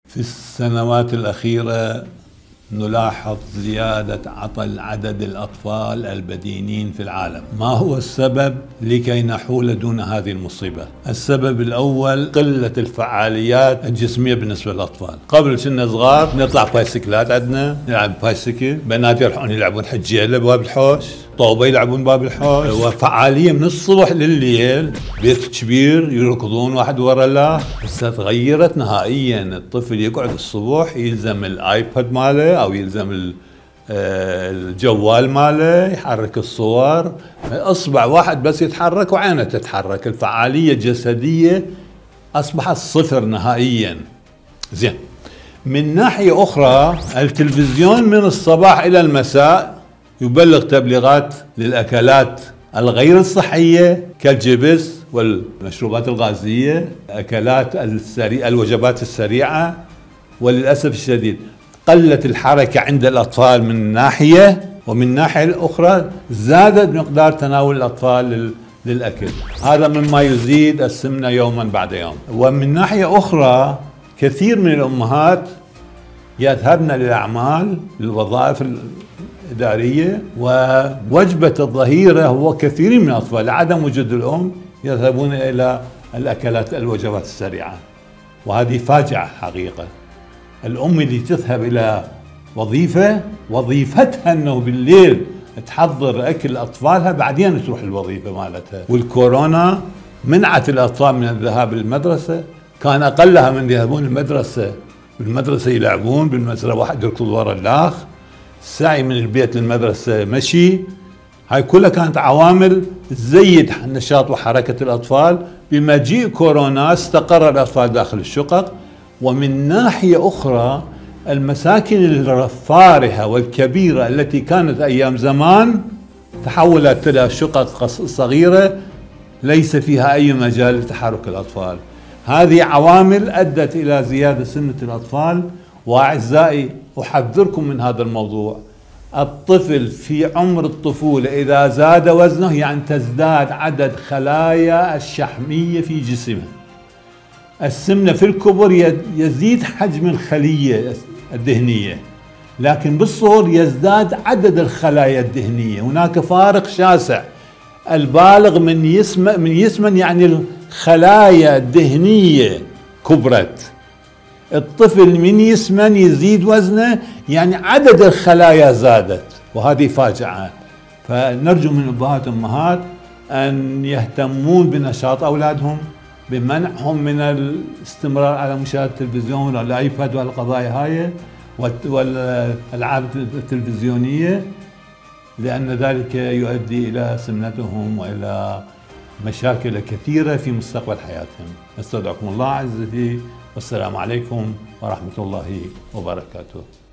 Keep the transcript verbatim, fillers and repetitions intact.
في السنوات الأخيرة نلاحظ زيادة عطل عدد الأطفال البدينين في العالم. ما هو السبب لكي نحول دون هذه المصيبة؟ السبب الأول قلة الفعاليات الجسمية بالنسبة للأطفال. قبل كنا صغار نطلع بايسكلات، عندنا نلعب بايسكل، بنات يروحون يلعبون حجيلة بباب الحوش، طوبة يلعبون باب الحوش، وفعالية من الصبح لليل، بيت كبير يركضون واحد ورا الله. بس تغيرت نهائيا، الطفل يقعد الصبح يلزم الايباد ماله او يلزم الجوال ماله، يحرك الصور، اصبع واحد بس يتحرك وعينه تتحرك، الفعالية الجسدية اصبحت صفر نهائيا. زين، من ناحية اخرى التلفزيون من الصباح الى المساء يبلغ تبليغات للأكلات الغير الصحية كالجبس والمشروبات الغازية، أكلات السريعة، الوجبات السريعة. وللأسف الشديد قلت الحركة عند الأطفال من ناحية، ومن الناحية الأخرى زادت مقدار تناول الأطفال للأكل، هذا مما يزيد السمنة يوما بعد يوم. ومن ناحية أخرى كثير من الأمهات يذهبن للأعمال للوظائف الإدارية، ووجبة الظهيرة هو كثير من الأطفال لعدم وجود الأم يذهبون إلى الأكلات الوجبات السريعة، وهذه فاجعة حقيقة. الأم اللي تذهب إلى وظيفة وظيفتها أنه بالليل تحضر أكل أطفالها بعدين تروح الوظيفة مالتها. والكورونا منعت الأطفال من الذهاب للمدرسة، كان أقلها من يذهبون المدرسة، بالمدرسة يلعبون، بالمدرسة واحد يركض ورا الآخ، السعي من البيت للمدرسة مشي. هاي كلها كانت عوامل تزيد نشاط وحركة الأطفال. بمجيء كورونا استقر الأطفال داخل الشقق. ومن ناحية أخرى المساكن الفارهة والكبيرة التي كانت أيام زمان تحولت إلى شقق صغيرة ليس فيها أي مجال لتحرك الأطفال. هذه عوامل أدت إلى زيادة سمنة الأطفال. وأعزائي أحذركم من هذا الموضوع. الطفل في عمر الطفولة إذا زاد وزنه يعني تزداد عدد خلايا الشحمية في جسمه. السمنة في الكبر يزيد حجم الخلية الدهنية، لكن بالصغر يزداد عدد الخلايا الدهنية. هناك فارق شاسع. البالغ من يسمن من يسمن يعني الخلايا الدهنية كبرت. الطفل من يسمن يزيد وزنه يعني عدد الخلايا زادت، وهذه فاجعة. فنرجو من أبهات وأمهات أن يهتمون بنشاط أولادهم، بمنعهم من الاستمرار على مشاهدة التلفزيون والآيباد والقضايا هاي والألعاب التلفزيونية، لأن ذلك يؤدي إلى سمنتهم وإلى مشاكل كثيرة في مستقبل حياتهم. استودعكم الله عزتي، والسلام عليكم ورحمة الله وبركاته.